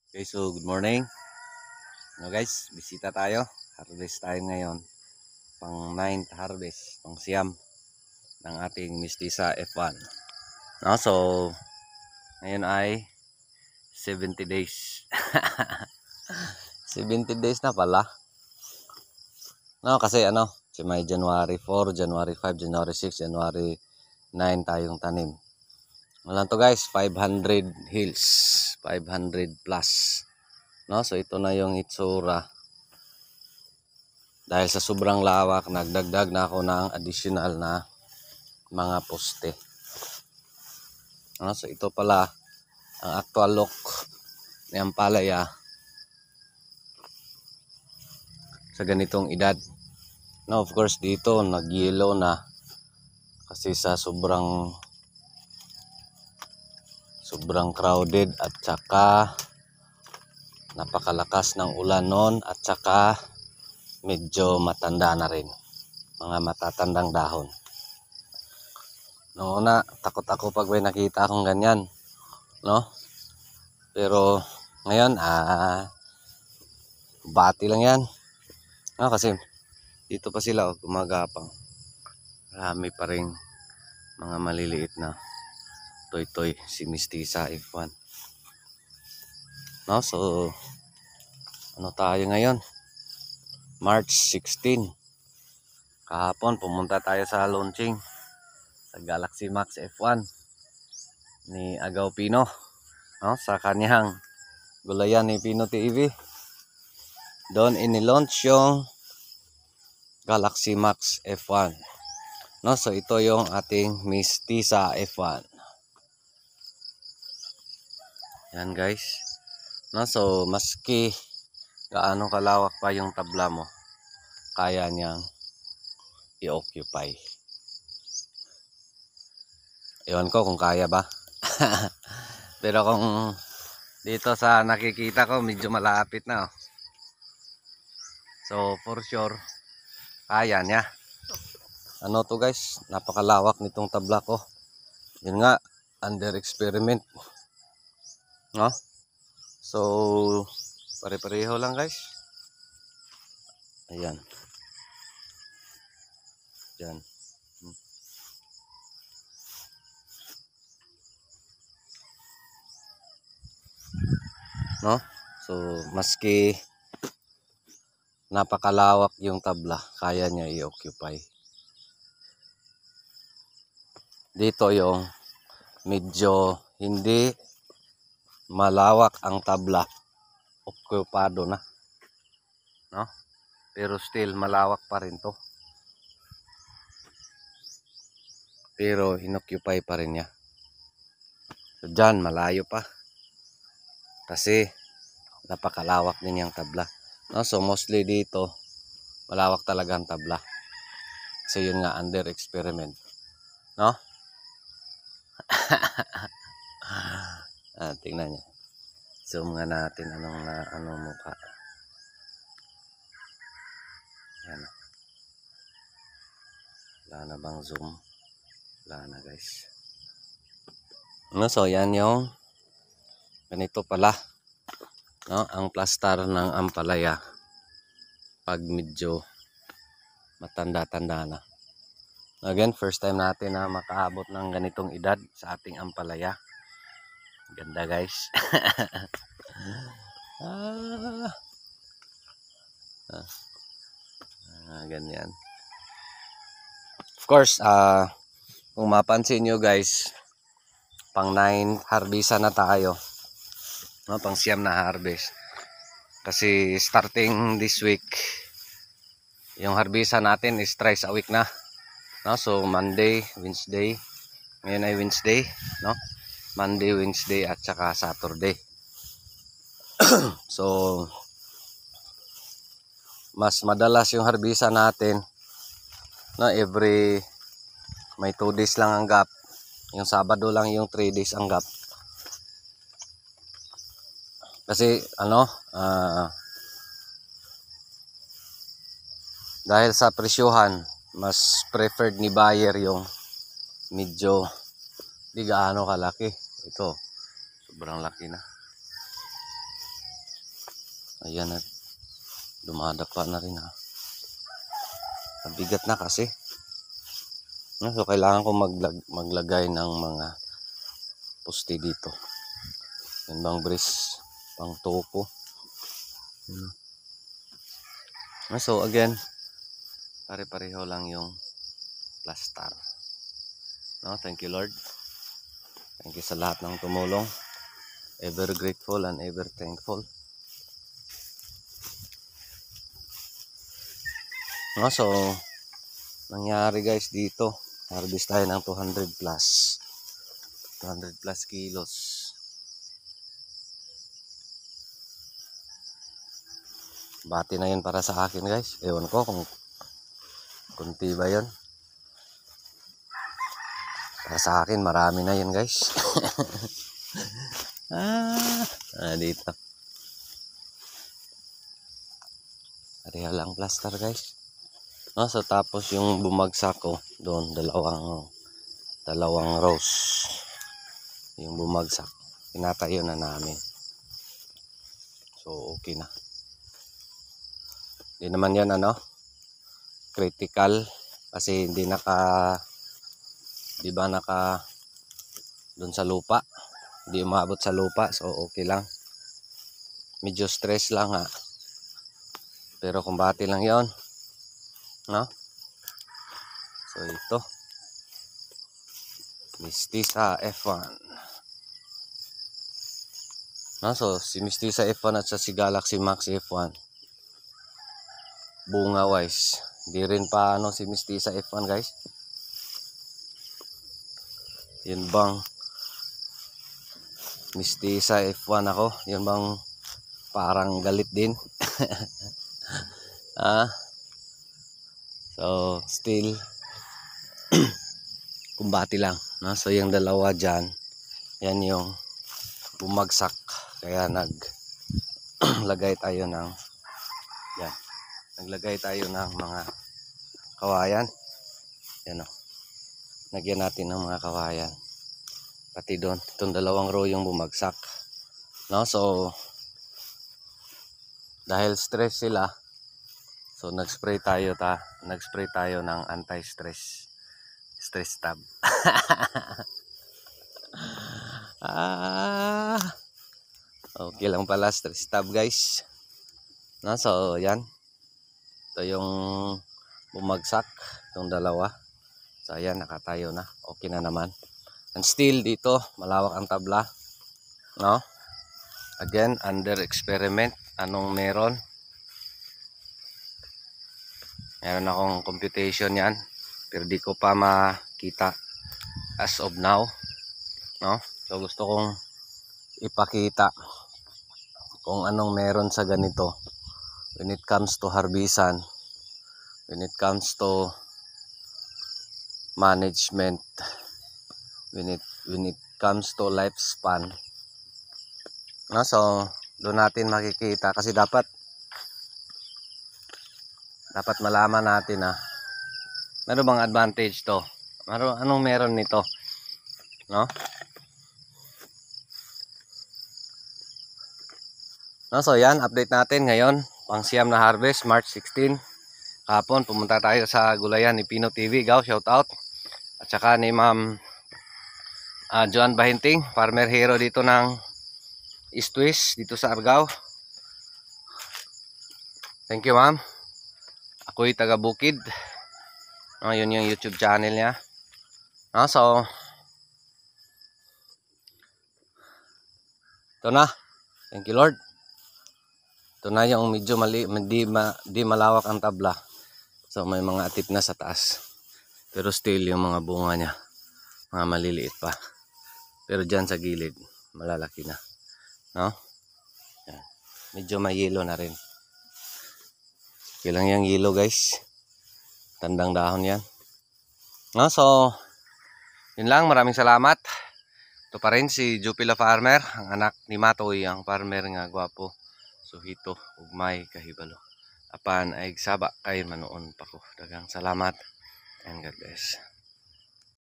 Okay, so good morning. Guys, bisita tayo. Harvest tayo ngayon. Pang 9th harvest, pang siyam ng ating Mistisa F1. No, so ngayon ay 70 days. 70 days na pala. No, kasi may January 4, January 5, January 6, January 9 tayong tanim. Wala to guys, 500 hills, 500 plus. No, so ito na yung itsura. Dahil sa sobrang lawak, nagdagdag na ako ng additional na mga poste. So ito pala ang actual look ng ampalaya sa ganitong edad. Now of course dito nag-yellow na kasi sa sobrang crowded at saka napakalakas ng ulan noon at saka medyo matanda na rin, mga matatandang dahon. Noong una, takot ako pag may nakita akong ganyan, no? Pero ngayon, bati lang yan. No, kasi dito pa sila gumagapang. Marami pa rin mga maliliit na toy-toy si Mistisa F1. No, so tayo ngayon? March 16. Kahapon pumunta tayo sa launching sa Galaxy Max F1 ni Agaw Pino, no, sa kanyang gulayan ni Pino TV. Doon inilaunch yung Galaxy Max F1. No, so ito yung ating Mistisa F1. Yan guys. No, so maski gaano kalawak pa yung tabla mo, kaya niyang i-occupy. Ewan ko kung kaya ba. Pero kung dito sa nakikita ko medyo malapit na. So for sure kaya niya. To guys, napakalawak nitong tabla ko. Yun nga, under experiment. No? So pare-pareho lang guys. Ayan. Diyan. No? So maski napakalawak yung tabla, kaya niya i-occupy. Dito yung medyo hindi malawak ang tabla, occupado na, no? Pero still malawak pa rin to, pero inoccupy pa rin niya. So dyan malayo pa kasi napakalawak din yung tabla, no? So mostly dito malawak talaga ang tabla, so yun nga, under experiment, no? Tingnan niyo, zoom nga natin anong mukha. Yan. Wala na bang zoom? Wala na guys. No, so yan yung ganito pala, no, ang plastar ng ampalaya pag medyo matanda-tanda na. Again, first time natin na makaabot ng ganitong edad sa ating ampalaya. Ganda guys. Ganyan. Of course, kung mapansin nyo guys, pang 9 harvest na tayo, no, pang siyam na harvest. Kasi starting this week, yung harvest natin is thrice a week na, no? So Monday, Wednesday, ngayon ay Wednesday, no? Monday, Wednesday at saka Saturday. So mas madalas yung harvest natin, no, every may 2 days lang ang gap. Yung Sabado lang yung 3 days ang gap. Kasi dahil sa presyuhan, mas preferred ni buyer yung medyo di gaano kalaki. Ito, sobrang laki na. Ayan at dumadapa na rin ha. Mabigat na kasi. So kailangan ko maglagay ng mga poste dito. Yan bang brace, pang topo. So again, pare-pareho lang yung plaster. No, thank you Lord. Thank you sa lahat ng tumulong. Ever grateful and ever thankful. No, so nangyari guys dito, harvest tayo ng 200 plus kilos. Bati na yun para sa akin guys. Ewan ko kung kunti ba yun. Para sa akin marami na yun guys. Dito. Pareha lang plaster guys. No, so tapos yung bumagsak ko doon, dalawang rows. Yung bumagsak, tinatayo na namin. So okay na. Hindi naman yan critical kasi hindi di ba doon sa lupa. Hindi umabot sa lupa, so okay lang. Medyo stress lang ha. Pero kumbati lang 'yon. No? So ito. Mestiza F1. No, so si Mestiza F1 at si Galaxy Max F1. Bunga wise, hindi rin pa si Mestiza F1 guys. Yun bang Mestiza F1 ako? Yun bang parang galit din? So still kumbati lang, no? So yung dalawa dyan, yan yung bumagsak, kaya naglagay tayo ng mga kawayan. Yan o, nagyan natin ng mga kawayan pati doon. Itong dalawang row yung bumagsak, no? So dahil stress sila, so nag-spray tayo ng anti-stress tab. Okay lang pala, stress tab guys. No, so yan, ito yung bumagsak, itong dalawa. So ayan, nakatayo na, okay na naman. And still dito malawak ang tabla, no? Again, under experiment. Anong meron akong computation yan, pero di ko pa makita as of now, no? So gusto kong ipakita kung anong meron sa ganito when it comes to harbisan, when it comes to management, when it comes to lifespan, no? So doon natin makikita, kasi dapat malaman natin meron bang advantage to, anong meron nito, no? No, so yan, update natin ngayon, pang siyam na harvest, March 16. Kahapon pumunta tayo sa gulayan ni Pino TV, shout out. At saka ni Ma'am Joan Bahinting, farmer hero dito ng East West, dito sa Argao. Thank you ma'am. Ako'y taga Bukid. Yun yung YouTube channel niya. So ito na. Thank you Lord. Ito na yung medyo di malawak ang tabla. So may mga atip na sa taas. Pero still yung mga bunga niya, mga maliliit pa. Pero dyan sa gilid, malalaki na. No? Yan. Medyo may yellow na rin. Kailang yung yellow guys. Tandang dahon yan. No? So, yun lang. Maraming salamat. Ito pa rin si Jupila Farmer, ang anak ni Matoy, ang farmer nga gwapo. Suhito, ugmay, kahibalo. Apan ay saba kay manoon pa ko. Dagang salamat and God bless.